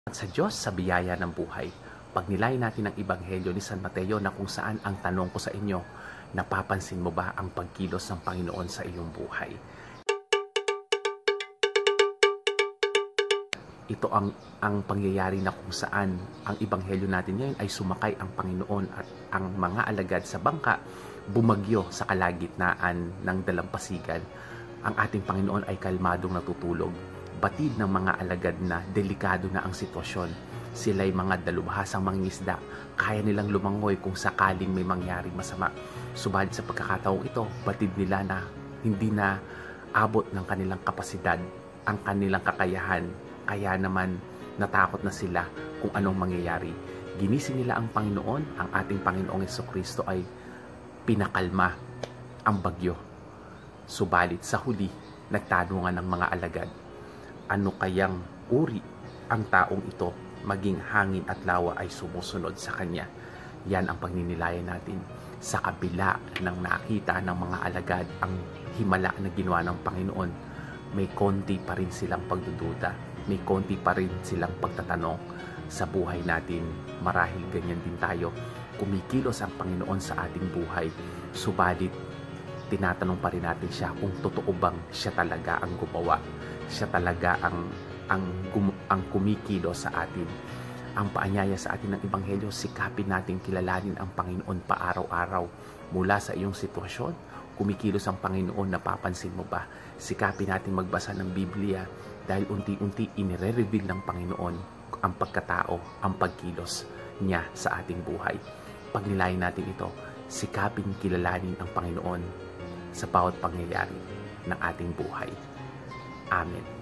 At sa Diyos sa biyaya ng buhay. Pagnilayan natin ang Ebanghelyo ni San Mateo na kung saan ang tanong ko sa inyo, napapansin mo ba ang pagkilos ng Panginoon sa iyong buhay? Ito ang pangyayari na kung saan ang Ebanghelyo natin ngayon ay sumakay ang Panginoon at ang mga alagad sa bangka bumagyo sa kalagitnaan ng dalampasigan. Ang ating Panginoon ay kalmadong natutulog. Batid ng mga alagad na delikado na ang sitwasyon. Sila'y mga dalubhasang mangingisda. Kaya nilang lumangoy kung sakaling may mangyaring masama. Subalit sa pagkakataong ito, batid nila na hindi na abot ng kanilang kapasidad ang kanilang kakayahan. Kaya naman natakot na sila kung anong mangyayari. Ginising nila ang Panginoon, ang ating Panginoong Jesucristo ay pinakalma ang bagyo. Subalit sa huli, nagtanungan ng mga alagad, ano kayang uri ang taong ito, maging hangin at lawa ay sumusunod sa kanya. Yan ang pagninilayan natin. Sa kabila ng nakita ng mga alagad ang himala na ginawa ng Panginoon, may konti pa rin silang pagdududa, may konti pa rin silang pagtatanong. Sa buhay natin, marahil ganyan din tayo. Kumikilos ang Panginoon sa ating buhay, subalit tinatanong pa rin natin siya kung totoo bang siya talaga ang gumawa. Siya talaga ang kumikilos sa atin. Ang paanyaya sa atin ng Ebanghelyo, sikapin natin kilalanin ang Panginoon pa-araw-araw. Mula sa iyong sitwasyon, kumikilos ang Panginoon, napapansin mo ba? Sikapin natin magbasa ng Biblia dahil unti-unti inire-reveal ng Panginoon ang pagkatao, ang pagkilos niya sa ating buhay. Pagnilayan natin ito, sikapin kilalanin ang Panginoon sa bawat pangyayari ng ating buhay. Amen.